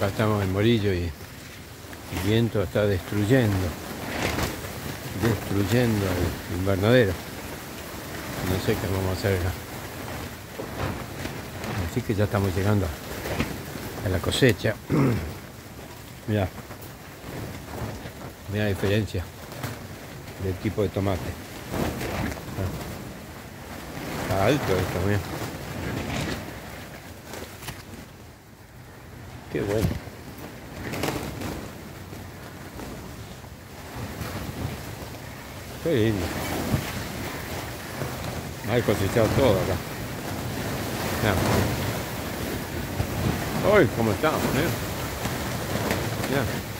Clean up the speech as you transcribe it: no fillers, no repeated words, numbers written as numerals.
Acá estamos en Morillo y el viento está destruyendo el invernadero. No sé qué vamos a hacer acá. Así que ya estamos llegando a la cosecha. Mirá la diferencia del tipo de tomate. Está alto esto, mira. Qué bueno. Qué lindo. Hay cosechado todo acá. Mirá. Uy, cómo estamos, mira. Mirá.